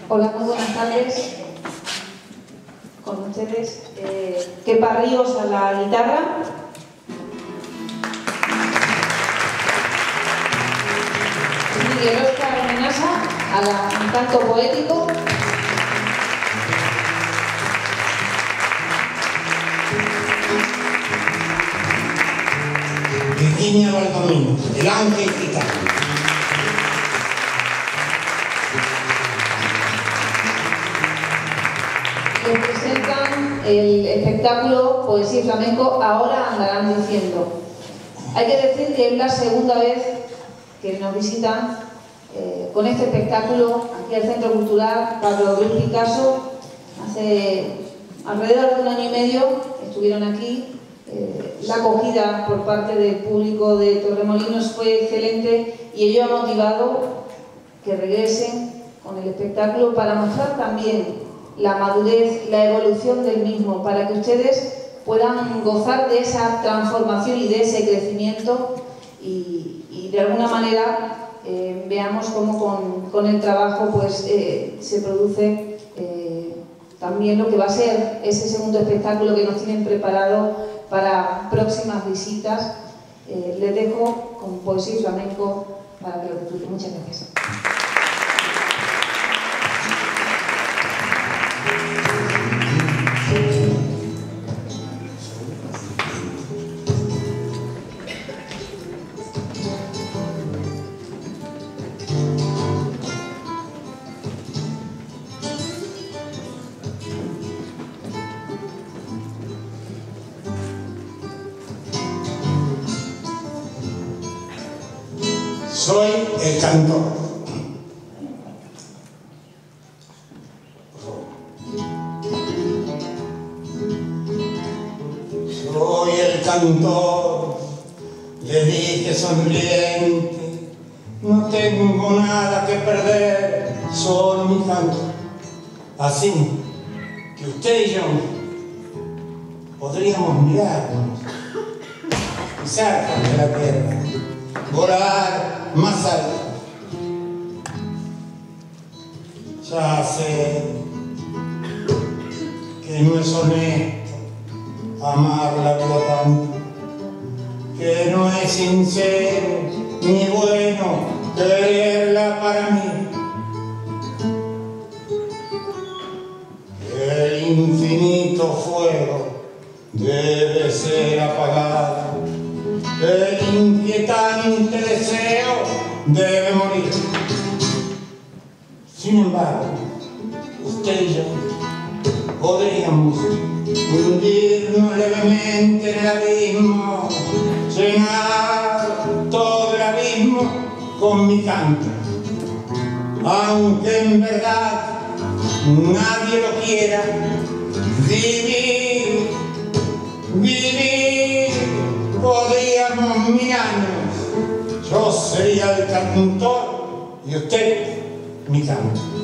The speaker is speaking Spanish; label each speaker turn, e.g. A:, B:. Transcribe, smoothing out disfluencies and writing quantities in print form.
A: Hola, muy buenas tardes. Con ustedes, Kepa Ríos a la guitarra. Miguel Óscar Menasa al canto poético.
B: Virginia Valdomino, el ángel gitano.
A: Les presentan el espectáculo Poesía y Flamenco Ahora Andarán Diciendo. Hay que decir que es la segunda vez que nos visitan con este espectáculo aquí al Centro Cultural Pablo Ruiz Picasso. Hace alrededor de un año y medio estuvieron aquí. La acogida por parte del público de Torremolinos fue excelente y ello ha motivado que regresen con el espectáculo para mostrar también la madurez, la evolución del mismo, para que ustedes puedan gozar de esa transformación y de ese crecimiento y de alguna manera veamos cómo con el trabajo pues, se produce también lo que va a ser ese segundo espectáculo que nos tienen preparado para próximas visitas. Les dejo con Poesía y Flamenco para que lo disfruten. Muchas gracias.
B: Soy el cantor. Soy el cantor, le dije sonriente, no tengo nada que perder, solo mi canto. Así que usted y yo podríamos mirarnos, pisar de la tierra, volar más alto. Ya sé que no es honesto amar la vida tanto, que no es sincero ni bueno quererla para mí. El infinito fuego debe ser apagado, el inquietante deseo debe morir. Sin embargo, usted y yo podríamos hundirnos levemente en el abismo, llenar todo el abismo con mi canto, aunque en verdad nadie lo quiera. Vivir, vivir, podríamos mirarnos. Yo sería el cantor y usted mi canto.